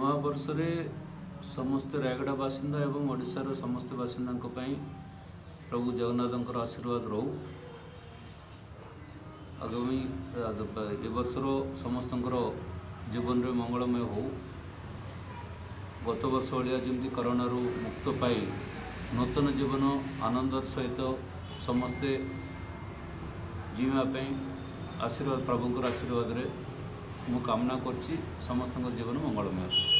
नवा वर्ष रे समस्त रायगढ़ बासिंदा एवं ओडिशार समस्त बासिंदा प्रभु जगन्नाथ आशीर्वाद रो आगामी ए वर्षर समस्त जीवन में मंगलमय हो। गत वर्ष भाया जमी कोरोना मुक्त पाई नूतन जीवन आनंदर सहित समस्ते जीवाई आशीर्वाद प्रभुंर आशीर्वाद रे मु कामना करछि समस्त जीवन मंगलमय।